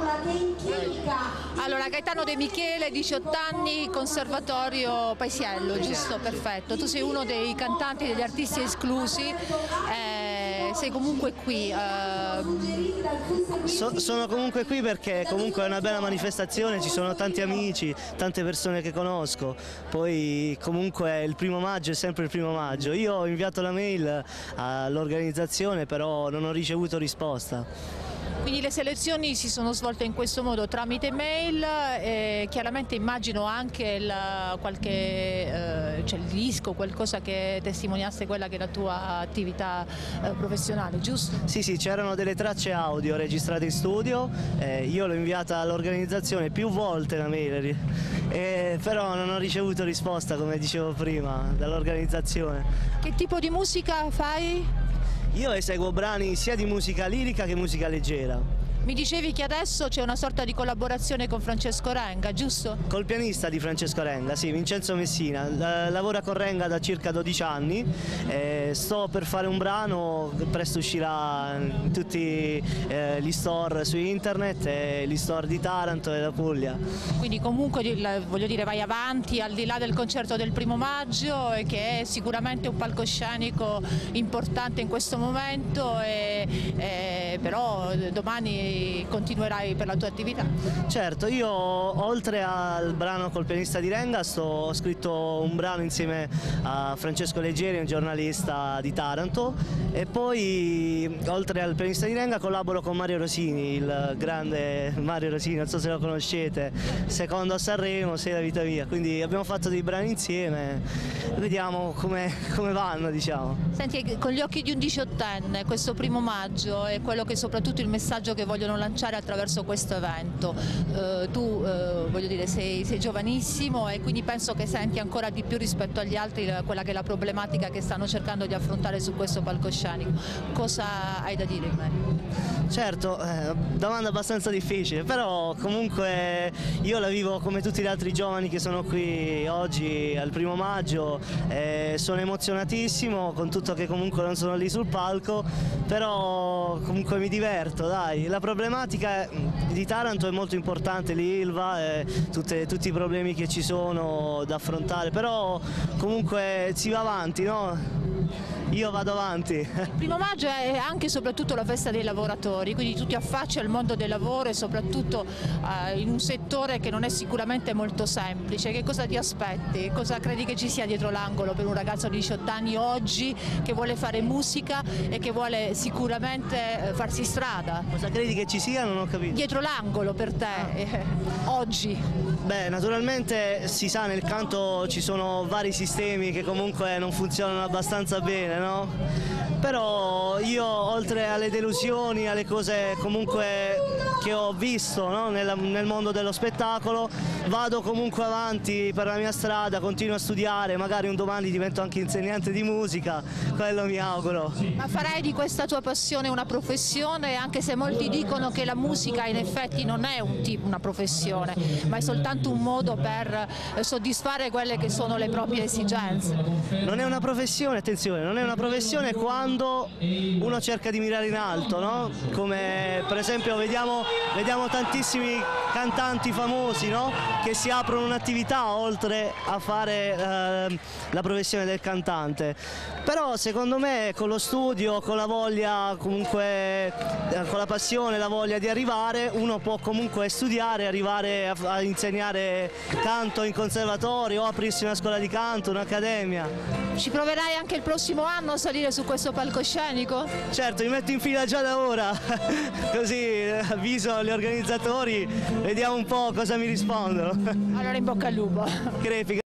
Allora, Gaetano De Michele, 18 anni, Conservatorio Paisiello, giusto? Perfetto. Tu sei uno dei cantanti, degli artisti esclusi, sei comunque qui. Sono comunque qui perché comunque è una bella manifestazione, ci sono tanti amici, tante persone che conosco, poi comunque il 1° maggio è sempre il 1° maggio. Io ho inviato la mail all'organizzazione, però non ho ricevuto risposta. Quindi le selezioni si sono svolte in questo modo, tramite mail, e chiaramente immagino anche il disco, qualcosa che testimoniasse quella che è la tua attività professionale, giusto? Sì, c'erano delle tracce audio registrate in studio, io l'ho inviata all'organizzazione più volte la mail, però non ho ricevuto risposta, come dicevo prima, dall'organizzazione. Che tipo di musica fai? Io eseguo brani sia di musica lirica che musica leggera. Mi dicevi che adesso c'è una sorta di collaborazione con Francesco Renga, giusto? Col pianista di Francesco Renga, sì, Vincenzo Messina. Lavora con Renga da circa 12 anni, sto per fare un brano, presto uscirà in tutti gli store su internet e gli store di Taranto e la Puglia. Quindi comunque voglio dire, vai avanti al di là del concerto del 1° maggio, che è sicuramente un palcoscenico importante in questo momento, però domani continuerai per la tua attività? Certo, io oltre al brano col pianista di Renga ho scritto un brano insieme a Francesco Leggeri, un giornalista di Taranto, e poi oltre al pianista di Renga collaboro con Mario Rosini, il grande Mario Rosini, non so se lo conoscete, secondo a Sanremo, Sei la vita mia, quindi abbiamo fatto dei brani insieme, vediamo come vanno, diciamo. Senti, con gli occhi di un 18enne, questo 1° maggio è quello che soprattutto il messaggio che vogliono lanciare attraverso questo evento. Tu voglio dire, sei giovanissimo e quindi penso che senti ancora di più rispetto agli altri quella che è la problematica che stanno cercando di affrontare su questo palcoscenico. Cosa hai da dire in merito? Certo, domanda abbastanza difficile, però comunque io la vivo come tutti gli altri giovani che sono qui oggi al 1° maggio, sono emozionatissimo con tutto che comunque non sono lì sul palco, però comunque mi diverto, dai. La problematica di Taranto è molto importante, l'Ilva, tutti i problemi che ci sono da affrontare, però comunque si va avanti, no? Io vado avanti. Il 1° maggio è anche e soprattutto la festa dei lavoratori, quindi tu ti affacci al mondo del lavoro e soprattutto in un settore che non è sicuramente molto semplice. Che cosa ti aspetti? Cosa credi che ci sia dietro l'angolo per un ragazzo di 18 anni oggi che vuole fare musica e che vuole sicuramente farsi strada? Cosa credi che ci sia? Non ho capito. Dietro l'angolo per te, oggi? Beh, naturalmente si sa, nel canto ci sono vari sistemi che comunque non funzionano abbastanza bene, no? Però io, oltre alle delusioni, alle cose comunque che ho visto, no? nel mondo dello spettacolo, vado comunque avanti per la mia strada, continuo a studiare, magari un domani divento anche insegnante di musica, quello mi auguro. Ma farai di questa tua passione una professione, anche se molti dicono che la musica in effetti non è una professione, ma è soltanto un modo per soddisfare quelle che sono le proprie esigenze? Non è una professione, attenzione, non è una professione quando uno cerca di mirare in alto, no? Come per esempio vediamo tantissimi cantanti famosi, no? Che si aprono un'attività oltre a fare la professione del cantante. Però secondo me con lo studio, con la voglia, comunque con la passione, la voglia di arrivare, uno può comunque studiare, arrivare a insegnare canto in conservatorio o aprirsi una scuola di canto, un'accademia. Ci proverai anche il prossimo anno a salire su questo palcoscenico? Certo, mi metto in fila già da ora, così avviso gli organizzatori, vediamo un po' cosa mi rispondono. Allora in bocca al lupo. Crepi.